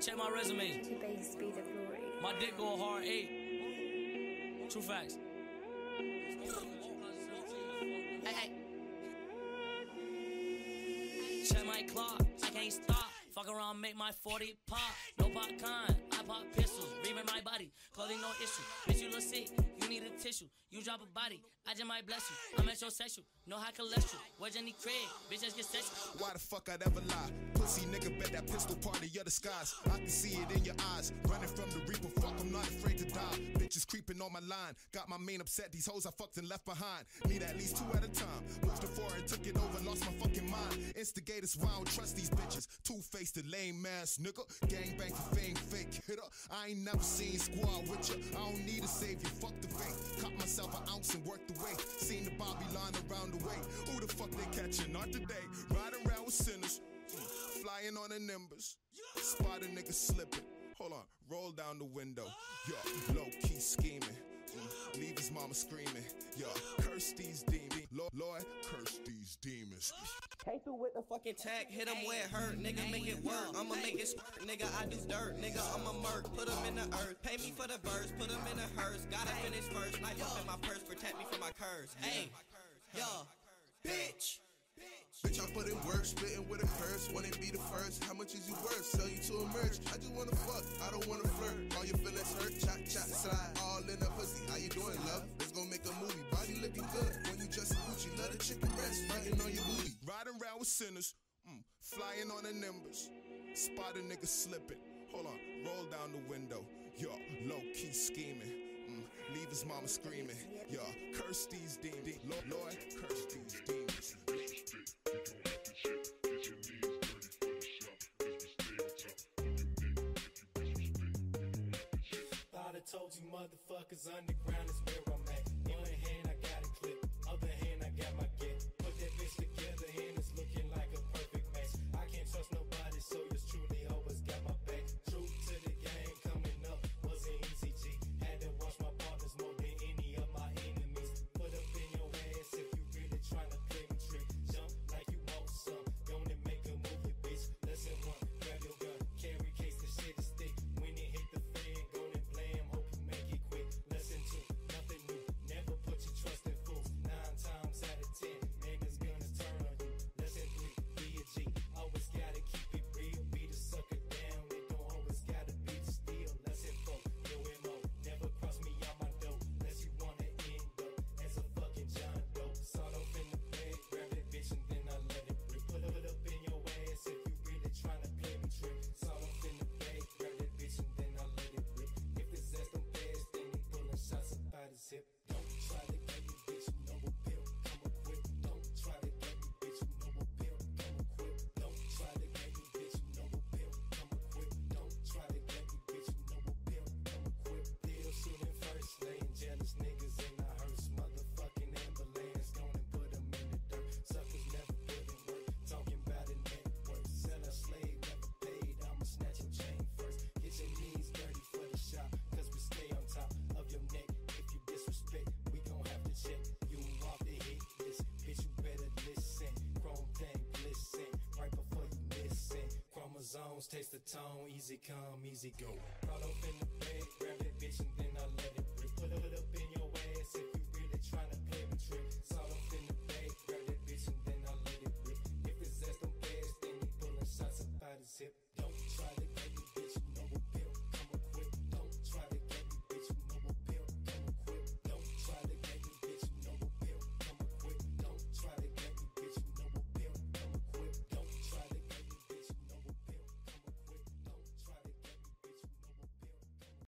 check my resume. To base be the glory. My dick go hard 8. True facts. Hey. Check my clock, I can't stop. Fuck around, make my 40 pop. No popcorn, I pop pistols. Reaming my body, clothing no issue. Bitch, you look sick, you need a tissue. You drop a body, I just might bless you. I'm metrosexual, no high cholesterol. Where's Jenny Craig? Bitch, just get sexual. Why the fuck I'd ever lie? Pussy nigga, bet that pistol part of your disguise. I can see it in your eyes. Running from the reaper, fuck, I'm not afraid to die. Bitches creeping on my line. Got my main upset, these hoes I fucked and left behind. Need at least 2 at a time. Moved to 4 and took it over, lost my fucking mind. Instigators, why I don't trust these bitches. Two-faced, the lame ass nigga. Gangbang for fame, fake hitter. I ain't never seen squad with ya. I don't need a savior, fuck the faith. Caught myself an ounce and worked the way. Seen the Bobby line around the way. Who the fuck they catching? Not today. Riding around with sinners. Flying on the nimbus. Spot a nigga slipping. Hold on, roll down the window. Yo, low-key scheming. Leave his mama screaming. Yo, curse these demons. Lord, curse these demons. Came through with the fucking tag, hit him where it hurt, nigga, make it work. I'ma make it squirt, nigga, I do dirt, nigga, I'ma murk. Put him in the earth, pay me for the verse, put him in the hearse. Gotta finish first, knife up in my purse, protect me from my curse. Hey, yo, bitch. Bitch, I put in work, spitting with a curse. Wanna be the first, how much is you worth? Sell you to a merch, I just wanna fuck, I don't wanna flirt. All your feelings hurt, chop, chop, slide. All in the pussy, how you doing, love? Let's go make a movie, body looking good. When you dress in Gucci, love the chicken breast, biting on your booty. Riding around with sinners, flying on the nimbus. Spot a nigga slipping. Hold on, roll down the window. Yo, low-key scheming. Leave his mama screaming. Yo, curse these demons. Lord, curse these demons. Thought I told you motherfuckers underground is where I'm at. In one hand I got a clip, other hand I got my get. Put that bitch together and it's looking like a perfect match. I can't trust nobody, so yours truly always got my back. True to the game, coming up wasn't easy, G. Had to watch my partners more than any of my enemies. Put up in your ass if you really tryna play me trick. Jump like you want some, gonna make a move, you bitch. Lesson 1, grab your gun, carry case, the shit is thick. When it hit the fan, gonna blam, hope you make it quick. Lesson 2, nothing new, never put your trust in fools. 9 times out of 10, niggas gonna turn on you. Lesson 3, be a G, always gotta keep it real. Beat a sucker down, it don't always gotta be the steal. Lesson 4, no MO, never cross me out my dough, unless you wanna end up as a fucking John Doe. Sawed off in the bed, grab that bitch and then I let it rip. Put it up in your ass if you really tryna play me trick. Sawed off in the bed, grab that bitch and then I let it rip. If his ass don't pass, then he pulling shots about his hip. Don't try to get me, bitch, you know a pill, come equipped. Don't try to get me, bitch, you know a pill, come equipped. Don't try to get me, bitch, you know a pill, come equipped. Don't try to get me, bitch, you know a pill, come equipped. Pill shooting first, laying jealous niggas in the hearse. Motherfucking ambulance, gonna put them in the dirt. Suckers never put in work, talking about a network. Sell a slave, never paid, I'ma snatch your chain first. Get your knees dirty for the shot, cause we stay on top of your neck. If you disrespect, we gon' have to check you off the hit list. Bitch, you better listen. Chrome thing, listen, right before you listen. Chromosomes taste the tone, easy come, easy go. Crawl up in the bed, grab that bitch and then I let it rip. Put it up in